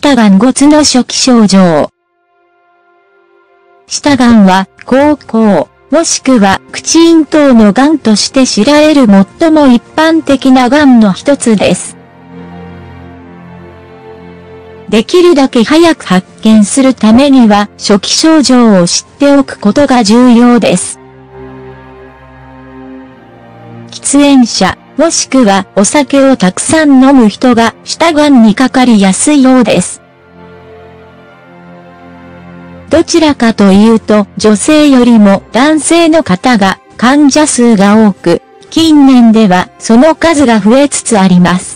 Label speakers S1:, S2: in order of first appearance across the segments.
S1: 舌がん没の初期症状。舌がんは、口腔、もしくは口咽頭のがんとして知られる最も一般的ながんの一つです。できるだけ早く発見するためには初期症状を知っておくことが重要です。喫煙者、もしくはお酒をたくさん飲む人が舌がんにかかりやすいようです。どちらかというと女性よりも男性の方が患者数が多く、近年ではその数が増えつつあります。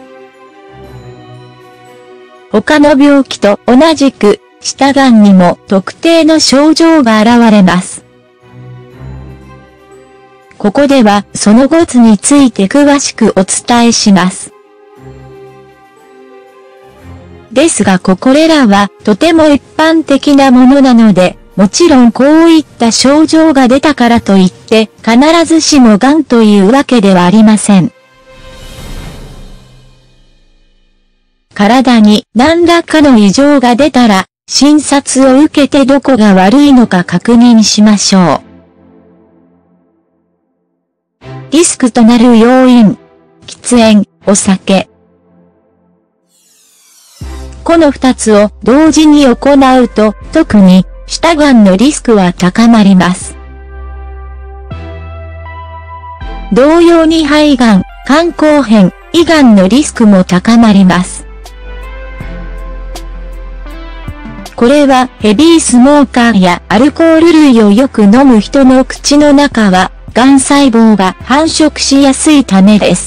S1: 他の病気と同じく、舌がんにも特定の症状が現れます。ここではその5つについて詳しくお伝えします。ですがこれらはとても一般的なものなので、もちろんこういった症状が出たからといって必ずしもがんというわけではありません。体に何らかの異常が出たら、診察を受けてどこが悪いのか確認しましょう。リスクとなる要因。喫煙、お酒。この2つを同時に行うと、特に舌がんのリスクは高まります。同様に肺がん、肝硬変、胃がんのリスクも高まります。これはヘビースモーカーやアルコール類をよく飲む人の口の中は、がん細胞が繁殖しやすいためです。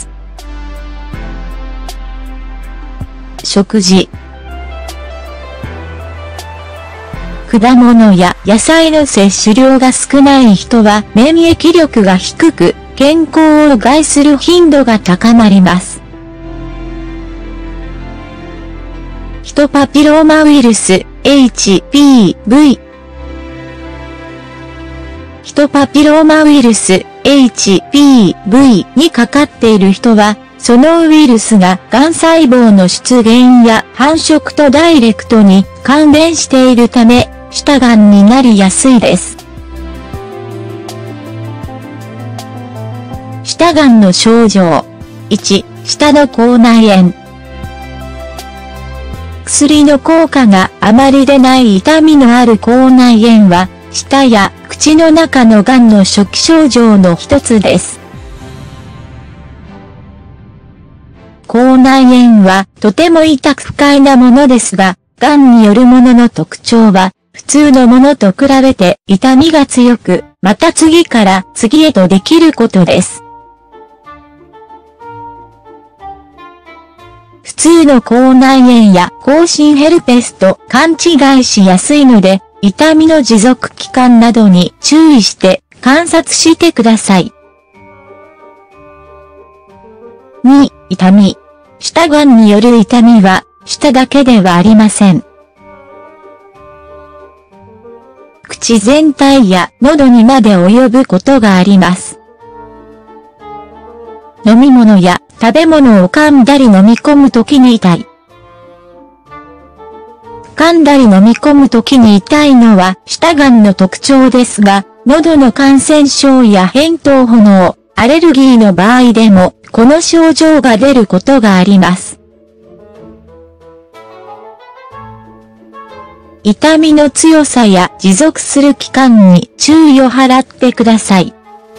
S1: 食事。果物や野菜の摂取量が少ない人は免疫力が低く、健康を害する頻度が高まります。ヒトパピローマウイルス、HPV。ヒトパピローマウイルス、HPV にかかっている人は、そのウイルスががん細胞の出現や繁殖とダイレクトに関連しているため、舌がんになりやすいです。舌がんの症状。1、舌の口内炎。薬の効果があまり出ない痛みのある口内炎は、舌や口の中のがんの初期症状の一つです。口内炎はとても痛く不快なものですが、がんによるものの特徴は、普通のものと比べて痛みが強く、また次から次へとできることです。普通の口内炎や口唇ヘルペスと勘違いしやすいので、痛みの持続期間などに注意して観察してください。2、痛み。舌がんによる痛みは、舌だけではありません。口全体や喉にまで及ぶことがあります。飲み物や食べ物を噛んだり飲み込むときに痛い。噛んだり飲み込むときに痛いのは舌がんの特徴ですが、喉の感染症や扁桃炎、アレルギーの場合でも、この症状が出ることがあります。痛みの強さや持続する期間に注意を払ってください。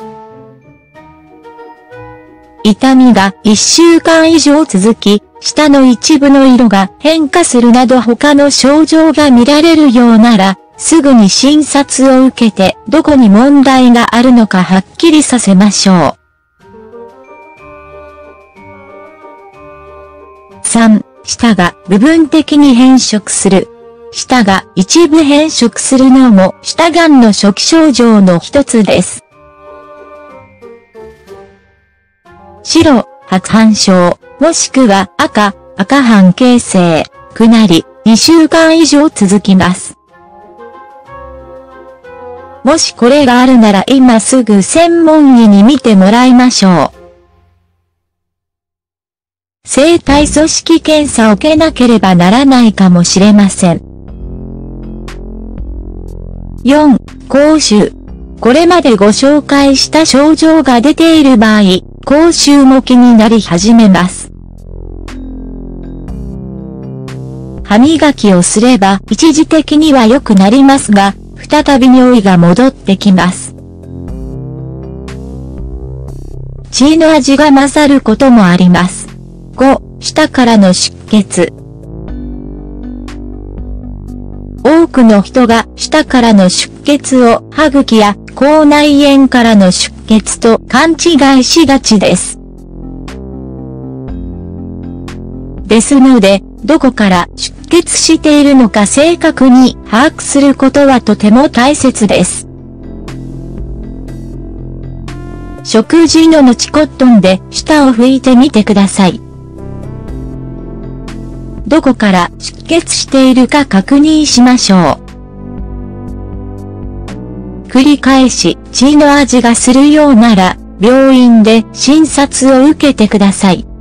S1: 痛みが1週間以上続き、舌の一部の色が変化するなど他の症状が見られるようなら、すぐに診察を受けてどこに問題があるのかはっきりさせましょう。3、舌が部分的に変色する。舌が一部変色するのも舌がんの初期症状の一つです。白、白斑症、もしくは赤斑形成、くなり、2週間以上続きます。もしこれがあるなら今すぐ専門医に診てもらいましょう。 生体組織検査を受けなければならないかもしれません。4、口臭。これまでご紹介した症状が出ている場合、口臭も気になり始めます。歯磨きをすれば一時的には良くなりますが、再び匂いが戻ってきます。血の味が勝ることもあります。5、舌からの出血。多くの人が舌からの出血を歯茎や口内炎からの出血と勘違いしがちです。ですので、どこから出血しているのか正確に把握することはとても大切です。食事の後コットンで舌を拭いてみてください。どこから出血しているか確認しましょう。繰り返し血の味がするようなら、病院で診察を受けてください。